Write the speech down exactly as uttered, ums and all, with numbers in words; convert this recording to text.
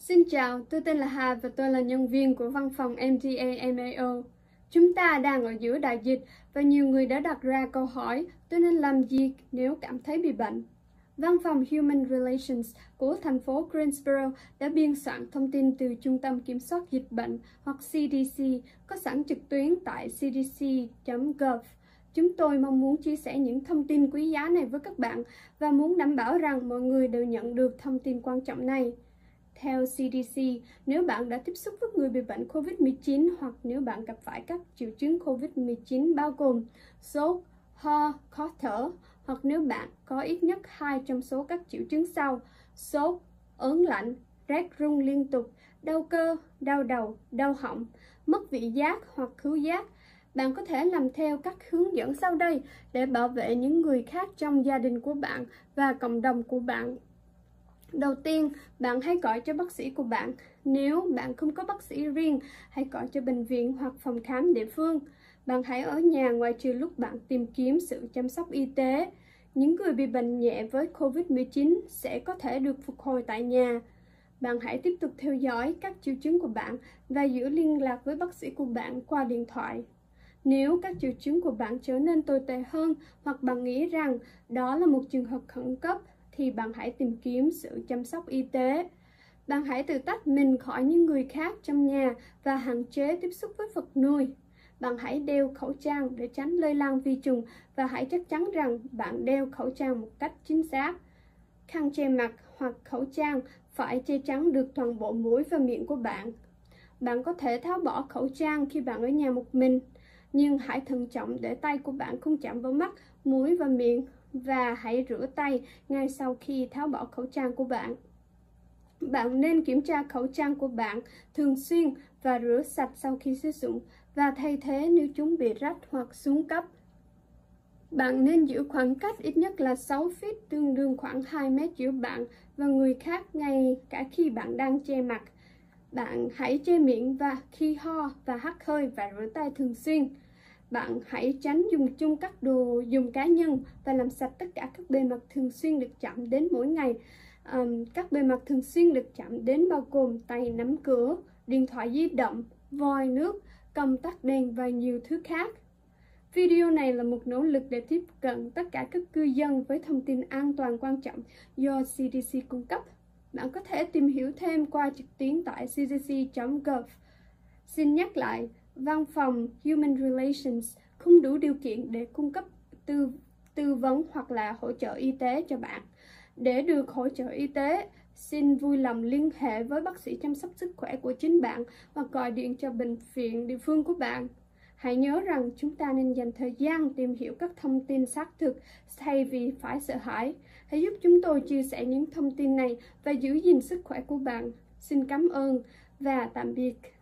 Xin chào, tôi tên là Hà và tôi là nhân viên của văn phòng em tê a em a o. Chúng ta đang ở giữa đại dịch và nhiều người đã đặt ra câu hỏi tôi nên làm gì nếu cảm thấy bị bệnh. Văn phòng Human Relations của thành phố Greensboro đã biên soạn thông tin từ Trung tâm Kiểm soát Dịch bệnh hoặc C D C có sẵn trực tuyến tại c d c chấm gov. Chúng tôi mong muốn chia sẻ những thông tin quý giá này với các bạn và muốn đảm bảo rằng mọi người đều nhận được thông tin quan trọng này. Theo C D C, nếu bạn đã tiếp xúc với người bị bệnh covid mười chín hoặc nếu bạn gặp phải các triệu chứng covid mười chín bao gồm sốt, ho, khó thở, hoặc nếu bạn có ít nhất hai trong số các triệu chứng sau: sốt, ớn lạnh, rát run liên tục, đau cơ, đau đầu, đau họng, mất vị giác hoặc khứu giác, bạn có thể làm theo các hướng dẫn sau đây để bảo vệ những người khác trong gia đình của bạn và cộng đồng của bạn. Đầu tiên, bạn hãy gọi cho bác sĩ của bạn. Nếu bạn không có bác sĩ riêng, hãy gọi cho bệnh viện hoặc phòng khám địa phương. Bạn hãy ở nhà ngoại trừ lúc bạn tìm kiếm sự chăm sóc y tế. Những người bị bệnh nhẹ với covid mười chín sẽ có thể được phục hồi tại nhà. Bạn hãy tiếp tục theo dõi các triệu chứng của bạn và giữ liên lạc với bác sĩ của bạn qua điện thoại. Nếu các triệu chứng của bạn trở nên tồi tệ hơn hoặc bạn nghĩ rằng đó là một trường hợp khẩn cấp, thì bạn hãy tìm kiếm sự chăm sóc y tế. Bạn hãy tự tách mình khỏi những người khác trong nhà và hạn chế tiếp xúc với vật nuôi. Bạn hãy đeo khẩu trang để tránh lây lan vi trùng và hãy chắc chắn rằng bạn đeo khẩu trang một cách chính xác. Khăn che mặt hoặc khẩu trang phải che chắn được toàn bộ mũi và miệng của bạn. Bạn có thể tháo bỏ khẩu trang khi bạn ở nhà một mình, nhưng hãy thận trọng để tay của bạn không chạm vào mắt, mũi và miệng. Và hãy rửa tay ngay sau khi tháo bỏ khẩu trang của bạn. Bạn nên kiểm tra khẩu trang của bạn thường xuyên và rửa sạch sau khi sử dụng và thay thế nếu chúng bị rách hoặc xuống cấp. Bạn nên giữ khoảng cách ít nhất là sáu feet, tương đương khoảng hai mét giữa bạn và người khác ngay cả khi bạn đang che mặt. Bạn hãy che miệng và khi ho và hắt hơi và rửa tay thường xuyên. Bạn hãy tránh dùng chung các đồ dùng cá nhân và làm sạch tất cả các bề mặt thường xuyên được chạm đến mỗi ngày. Um, các bề mặt thường xuyên được chạm đến bao gồm tay nắm cửa, điện thoại di động, vòi nước, công tắc đèn và nhiều thứ khác. Video này là một nỗ lực để tiếp cận tất cả các cư dân với thông tin an toàn quan trọng do C D C cung cấp. Bạn có thể tìm hiểu thêm qua trực tuyến tại c d c chấm gov. Xin nhắc lại, Văn phòng Human Relations không đủ điều kiện để cung cấp tư, tư vấn hoặc là hỗ trợ y tế cho bạn. Để được hỗ trợ y tế, xin vui lòng liên hệ với bác sĩ chăm sóc sức khỏe của chính bạn hoặc gọi điện cho bệnh viện địa phương của bạn. Hãy nhớ rằng chúng ta nên dành thời gian tìm hiểu các thông tin xác thực thay vì phải sợ hãi. Hãy giúp chúng tôi chia sẻ những thông tin này và giữ gìn sức khỏe của bạn. Xin cảm ơn và tạm biệt.